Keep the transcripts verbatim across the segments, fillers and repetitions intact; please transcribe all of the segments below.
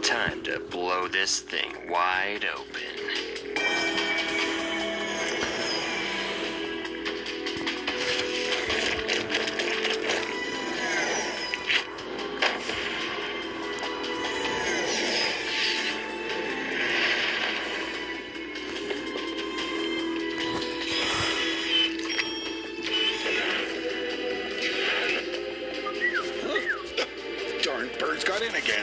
Time to blow this thing wide open. Darn birds got in again.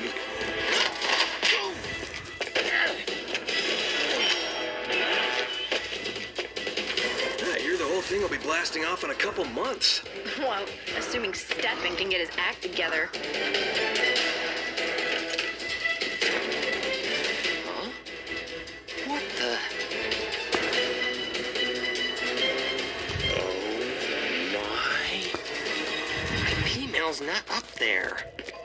I hear the whole thing will be blasting off in a couple months. Well, assuming Stefan can get his act together. Huh? What the? Oh my. My P-mail's not up there.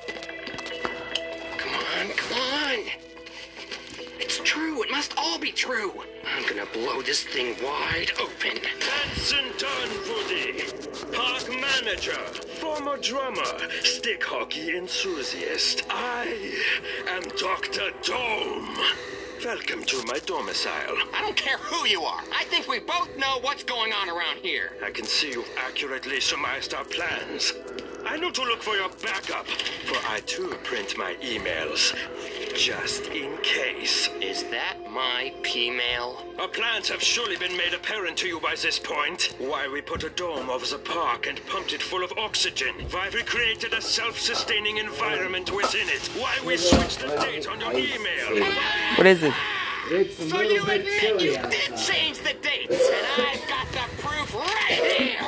Come on, come on. It's true. It must all be true. I'm gonna blow this thing wide open. Hanson Dunwoody, park manager, former drummer, stick hockey enthusiast. I am Doctor Dome. Welcome to my domicile. I don't care who you are. I think we both know what's going on around here. I can see you've accurately surmised our plans. I know to look for your backup, for I too print my emails, just in case. Is that my P-mail? Our plans have surely been made apparent to you by this point. Why we put a dome over the park and pumped it full of oxygen. Why we created a self-sustaining environment within it. Why we switched the date on your email. What is it? It's a So little you bit admit chilly you outside. did change the dates, and I've got the proof right here.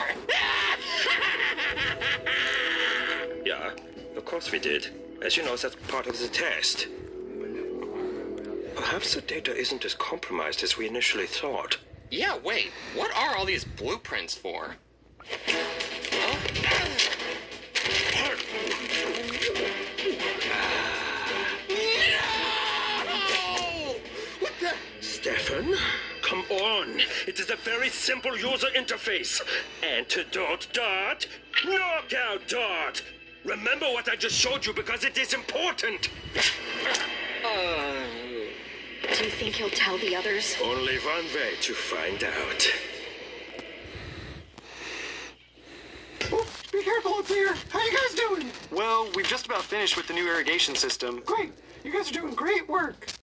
Yeah, of course we did. As you know, that's part of the test. Perhaps the data isn't as compromised as we initially thought. Yeah, wait. What are all these blueprints for? Huh? No! What the? Stefan, come on. It is a very simple user interface. Antidote dot, knockout dot. Remember what I just showed you because it is important. Uh, Do you think he'll tell the others? Only one way to find out. Oh, be careful up there. How you guys doing? Well, we've just about finished with the new irrigation system. Great. You guys are doing great work.